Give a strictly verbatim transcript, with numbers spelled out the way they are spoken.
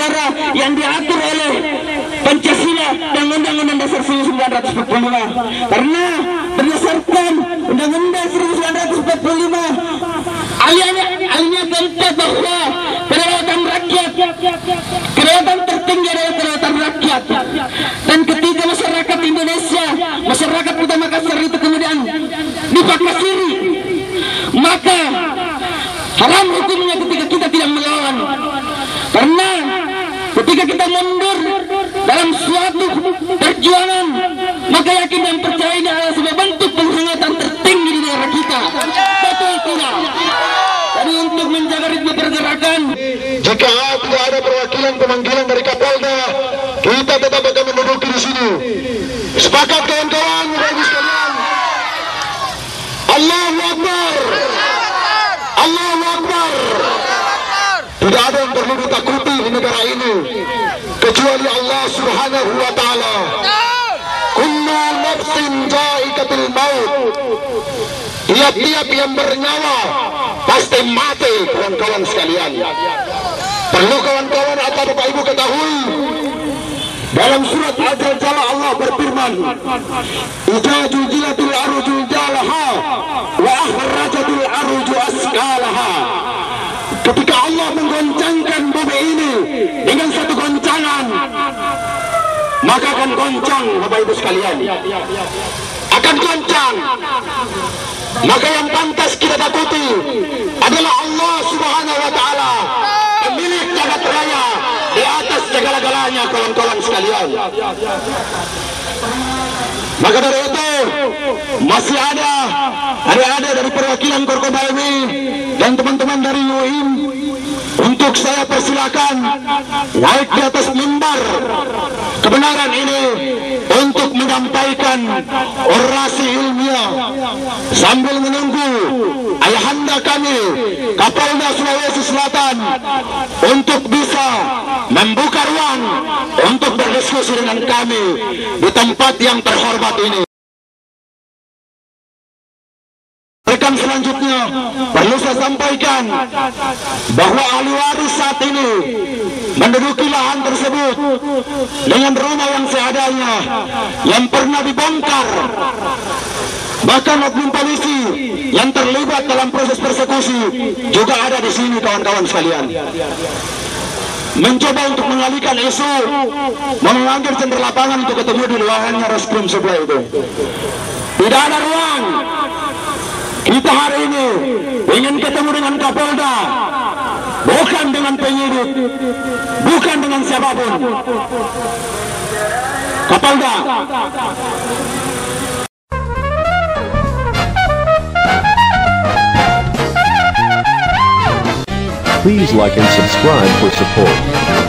negara yang diatur oleh Pancasila dan Undang-Undang Dasar seribu sembilan ratus empat puluh lima. Karena berdasarkan Undang-Undang seribu sembilan ratus empat puluh lima, alinea alinea keempat bahwa kedaulatan rakyat, kedaulatan tertinggi adalah kedaulatan rakyat. Dan ketika masyarakat Indonesia, masyarakat Kota Makassar itu kemudian dipakasiri, maka haram hukumnya ketika kita tidak melawan. Karena ketika kita mundur dalam suatu perjuangan, maka yakin dan percaya ini adalah sebuah bentuk penghangatan tertinggi di negara kita. Betul tidak? Jadi untuk menjaga ritme pergerakan, jika tidak ada perwakilan pemanggilan dari Kapolda, kita tetap akan menduduki di sini. Sepakat kawan-kawan, bagus sekalian. Allahu Akbar. Allahu Akbar. Tidak ada yang perlu ditakuti di negara ini kecuali Allah Subhanahu wa taala. Kullu nafsin dha'iqatul maut. Tiap-tiap yang bernyawa pasti mati, kawan-kawan sekalian. Perlu kawan-kawan atau Bapak Ibu ketahui, dalam surat Al-Zalzalah Allah berfirman, "Idza zulzilatil ardu zilzalaha wa akhrajatil ardu asqalaha." Ketika Allah menggoncangkan bumi ini dengan satu goncangan, maka akan goncang, Bapak Ibu sekalian. Akan goncang. Maka yang pantas kita takuti adalah Allah Subhanahu wa taala, pemilik jagat raya di atas segala-galanya, kawan-kawan sekalian. Maka dari itu masih ada ada dari perwakilan Korkobalmi dan teman-teman dari U I M untuk saya persilakan naik di atas mimbar kebenaran ini untuk menyampaikan orasi ilmiah sambil menunggu ayahanda kami Kapolda Sulawesi Selatan untuk bisa membuka ruang untuk berdiskusi dengan kami di tempat yang terhormat ini. Rekan selanjutnya perlu saya sampaikan bahwa ahli waris saat ini menduduki lahan tersebut dengan rumah yang seadanya yang pernah dibongkar. Bahkan oknum polisi yang terlibat dalam proses persekusi juga ada di sini, kawan-kawan sekalian. Mencoba untuk mengalihkan isu, memanggil center lapangan untuk ketemu di ruangannya reskrim sebelah itu. Tidak ada ruang. Kita hari ini ingin ketemu dengan Kapolda, bukan dengan penyidik, bukan dengan siapapun. Kapolda. Please like and subscribe for support.